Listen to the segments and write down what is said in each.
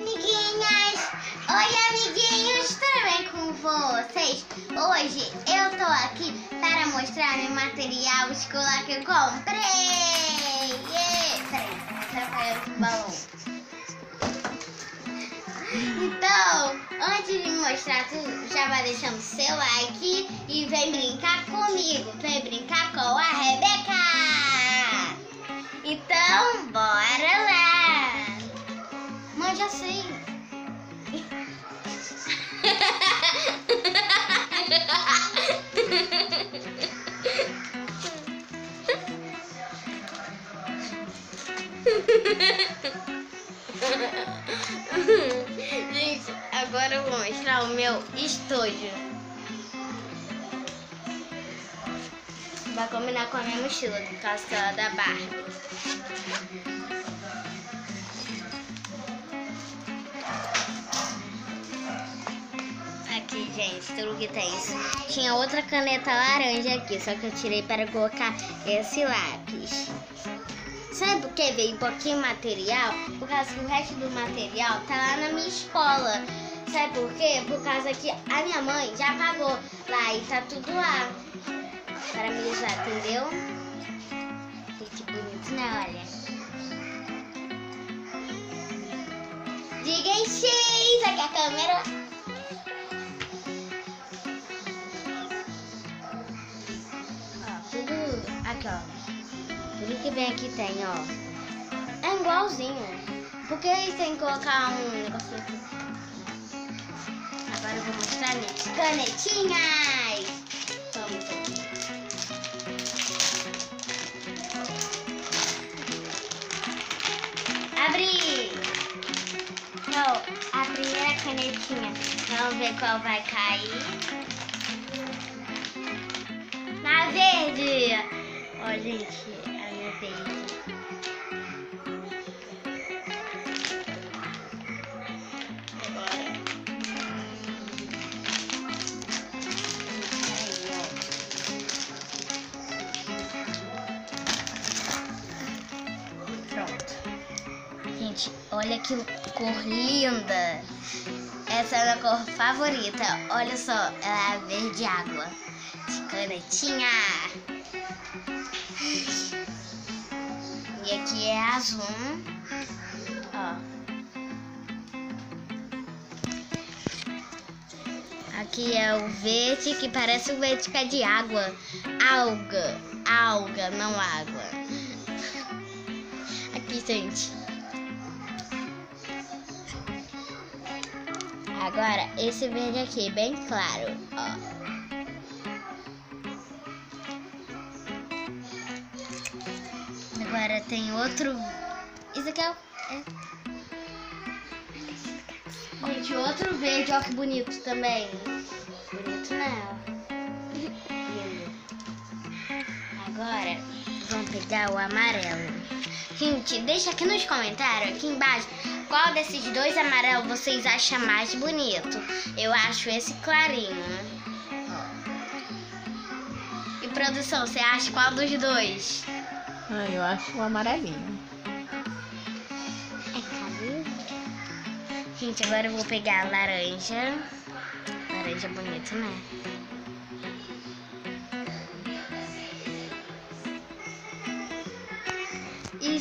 Amiguinhas! Oi, amiguinhos! Tudo bem com vocês? Hoje eu tô aqui para mostrar meu material escolar que eu comprei! Peraí, atrapalhou o balão. Então, antes de mostrar tudo, já vai deixando seu like e vem brincar comigo, vem brincar com a Rebeca! Então, bora lá! Mãe, já sei! Gente, agora eu vou mostrar o meu estojo. Vai combinar com a minha mochila do castelo da Barbie. Aqui, gente, tudo que tem. Tinha outra caneta laranja aqui, só que eu tirei para colocar esse lápis. Sabe por que veio um pouquinho material? Por causa que o resto do material tá lá na minha escola. Sabe por quê? Por causa que a minha mãe já pagou lá e tá tudo lá para me usar, entendeu? Que bonito, né? Olha. Diga em X, aqui a câmera. Ó, tudo aqui, ó. Tudo que vem aqui tem, ó. É igualzinho. Por que eles têm que colocar um negocinho aqui? Agora eu vou mostrar minhas canetinhas. Vamos aqui. Abri! Então, a primeira canetinha. Vamos ver qual vai cair. Na verde! Ó, gente. Pronto. Gente, olha que cor linda. Essa é a minha cor favorita. Olha só, ela é verde água. De canetinha. E aqui é azul, ó. Aqui é o verde, que parece o verde que é de água. Alga, não água. Aqui, gente. Agora, esse verde aqui, bem claro, ó. Agora tem outro. Isso aqui é. Gente, outro verde, ó que bonito também. Bonito, né? Lindo. Agora vamos pegar o amarelo. Gente, deixa aqui nos comentários, aqui embaixo, qual desses dois amarelos vocês acham mais bonito. Eu acho esse clarinho. E produção, você acha qual dos dois? Eu acho o amarelinho. Cadê? Gente, agora eu vou pegar a laranja. Laranja bonito, né? E,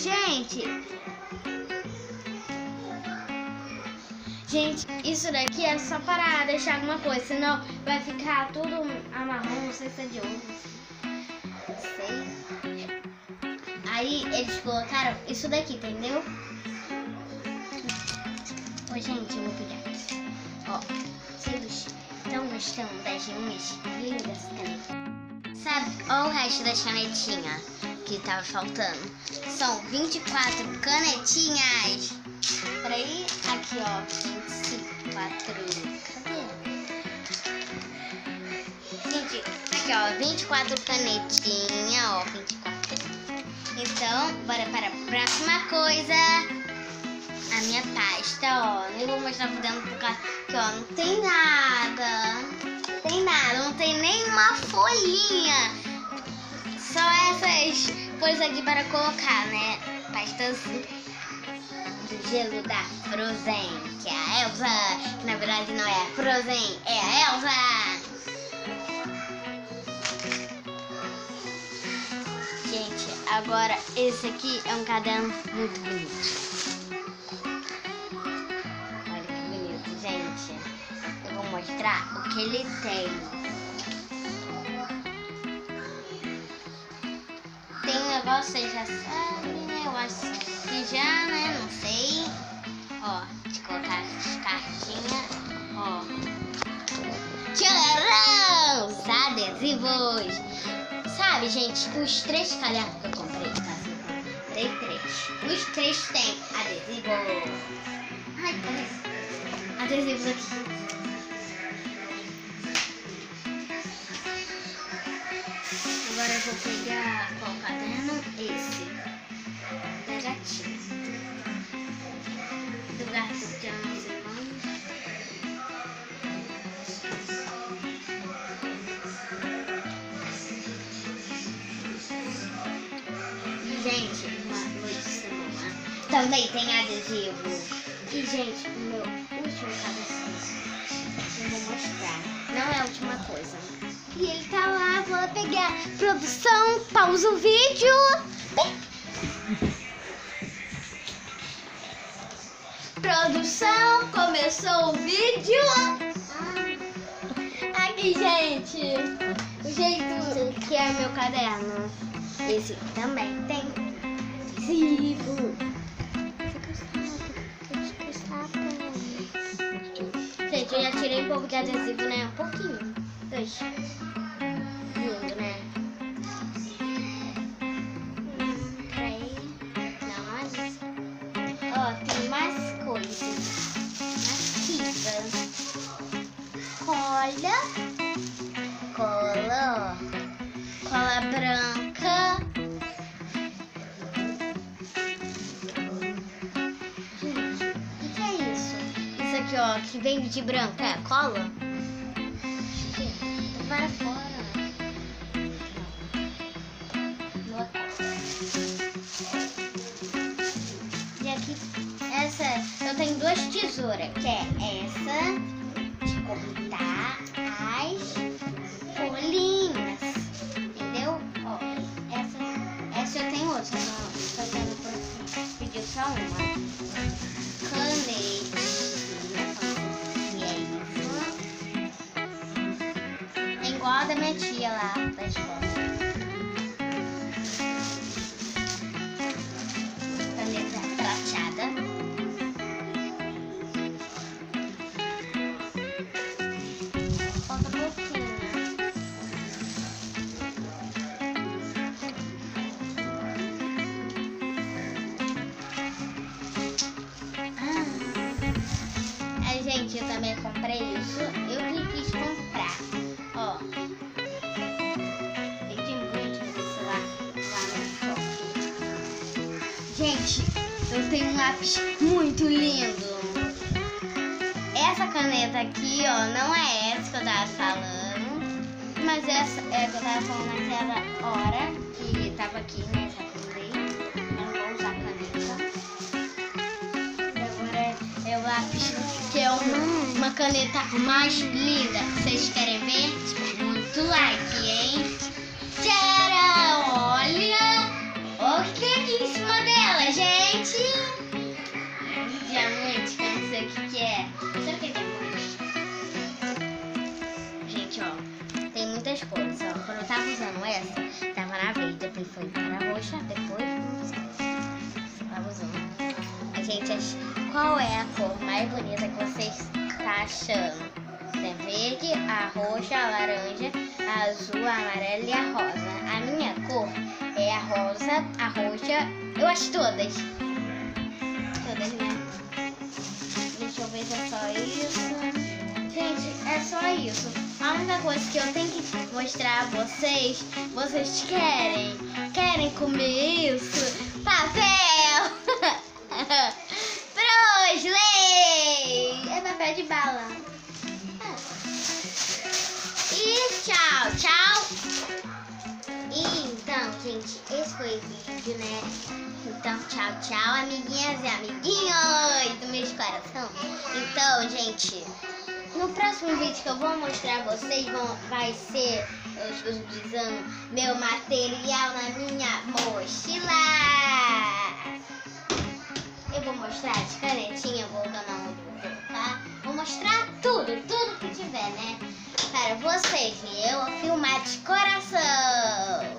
gente, isso daqui é só para deixar alguma coisa, senão vai ficar tudo amarrão, não sei se é de ouro. Não sei. Aí eles colocaram isso daqui, entendeu? Ô, gente, eu vou pegar aqui. Ó, vocês estão gostando das minhas lindas canetas? Sabe, ó o resto das canetinhas que tava faltando. São 24 canetinhas. Peraí, aqui, ó, 24. Cadê? Gente, aqui, ó, 24 canetinhas, ó, 24. Então, bora para a próxima coisa. A minha pasta, ó. Nem vou mostrar por dentro porque aqui, ó, não tem nada. Não tem nenhuma folhinha. Só essas coisas aqui para colocar, né? Pastas do gelo da Frozen, que é a Elsa, que na verdade não é a Frozen, é a Elsa. Gente, agora esse aqui é um caderno muito bonito. Olha que bonito, gente. Eu vou mostrar o que ele tem. Tem um negócio, vocês já sabem, né? Eu acho que já, né? Não sei. Ó, de colocar as cartinhas. Ó. Tcharam! Os adesivos. Sabe, gente, os 3 cadernos que eu comprei, tá? Comprei 3. Os 3 têm adesivo. Ai, peraí. Adesivos aqui. Agora eu vou pegar qual caderno? Esse. Da gatinha. Do gato que é mais irmãos. E, gente, uma notícia boa. Também tem adesivo. E, gente, o meu último caderno. Eu vou mostrar. Não é a última coisa. E ele tá lá, vou pegar. Produção, pausa o vídeo. Produção, começou o vídeo. Aqui, gente. O jeito que é meu caderno. Esse também tem adesivo. Gente, eu já tirei um pouco de adesivo, né? Um pouquinho. 2. Lindo, né? 3. Não, ó, tem mais coisas. Massivas. Cola. Cola, ó. Cola branca. Gente, o que é isso? Isso aqui, ó, que vem de branca. É cola? Para fora. Não. E aqui, essa, eu tenho 2 tesouras, que é essa de cortar as folhinhas, entendeu? Ó, essa eu tenho outra, não, eu pedi só uma. Caneta. Igual a da minha tia lá da escola. Caneta prateada. Falta pouquinho. Gente, eu também comprei isso. Eu que quis comprar. Ó, tem muito isso lá no shopping. Gente, eu tenho um lápis muito lindo. Essa caneta aqui, ó, não é essa que eu tava falando, mas essa é que eu tava falando naquela hora que tava aqui, né? Já comprei. Eu não vou usar caneta. Agora é o lápis, que é uma caneta mais linda. Vocês querem ver? Muito like, hein? Tcharam! Olha! Olha o que tem aqui em cima dela, gente! Diamante, que eu não sei o que é. Sabe o que é diamante? Gente, ó, tem muitas cores. Ó, quando eu tava usando essa, tava na verde, depois foi para roxa, depois tava usando. Gente, qual é a cor mais bonita que vocês estão achando? Tem verde, a roxa, a laranja, a azul, a amarela e a rosa. A minha cor é a rosa, a roxa, eu acho todas. Todas, né? Deixa eu ver se é só isso. Gente, é só isso. A única coisa que eu tenho que mostrar a vocês, vocês querem comer isso? Papel! Frosley! É papel de bala. E tchau, tchau. E então, gente, esse foi o vídeo, né? Então, tchau. Tchau, tchau, amiguinhas e amiguinhos do meu coração. Então, gente, no próximo vídeo que eu vou mostrar a vocês vai ser eu estou utilizando meu material na minha mochila. Eu vou mostrar de canetinha, voltando aonde eu vou colocar. Vou mostrar tudo que tiver, né? Para vocês e eu filmar de coração.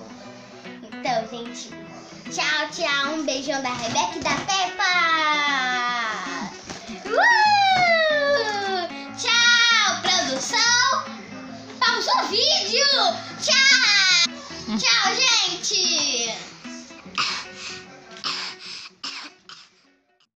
Então, gente, tchau, tchau. Um beijão da Rebeca e da Peppa.